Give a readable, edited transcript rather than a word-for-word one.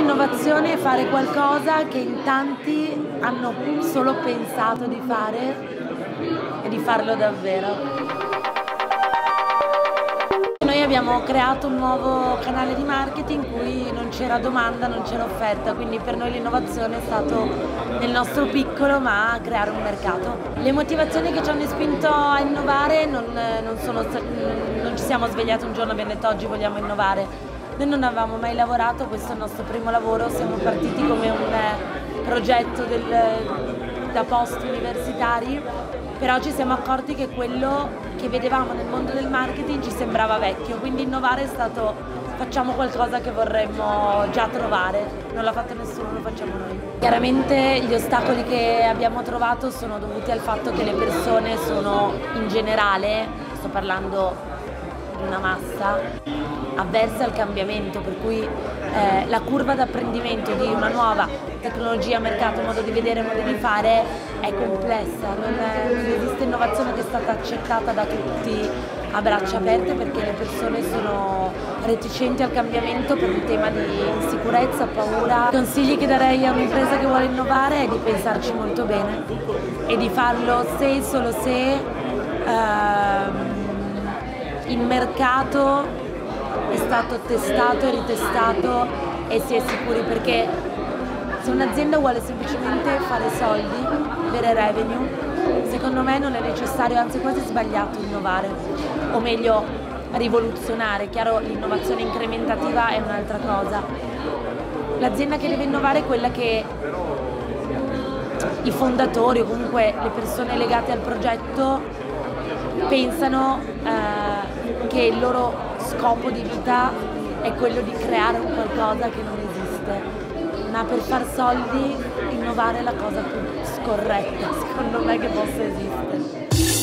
l'innovazione è fare qualcosa che in tanti hanno solo pensato di fare e di farlo davvero. Noi abbiamo creato un nuovo canale di marketing in cui non c'era domanda, non c'era offerta, quindi per noi l'innovazione è stato nel nostro piccolo ma creare un mercato. Le motivazioni che ci hanno spinto a innovare non ci siamo svegliati un giorno e abbiamo detto oggi vogliamo innovare. Noi non avevamo mai lavorato, questo è il nostro primo lavoro, siamo partiti come un progetto da post universitari, però ci siamo accorti che quello che vedevamo nel mondo del marketing ci sembrava vecchio, quindi innovare è stato facciamo qualcosa che vorremmo già trovare, non l'ha fatto nessuno, lo facciamo noi. Chiaramente gli ostacoli che abbiamo trovato sono dovuti al fatto che le persone sono in generale, sto parlando di una massa, avverse al cambiamento, per cui la curva d'apprendimento di una nuova tecnologia, mercato, modo di vedere, modo di fare è complessa, non esiste innovazione che è stata accettata da tutti a braccia aperte perché le persone sono reticenti al cambiamento per un tema di insicurezza, paura. I consigli che darei a un'impresa che vuole innovare è di pensarci molto bene e di farlo se e solo se il mercato è stato testato e ritestato e si è sicuri, perché se un'azienda vuole semplicemente fare soldi, avere revenue, secondo me non è necessario, anzi è quasi sbagliato innovare, o meglio rivoluzionare. Chiaro, l'innovazione incrementativa è un'altra cosa. L'azienda che deve innovare è quella che i fondatori o comunque le persone legate al progetto pensano che il loro scopo di vita è quello di creare un qualcosa che non esiste, ma per far soldi innovare è la cosa più scorretta secondo me che possa esistere.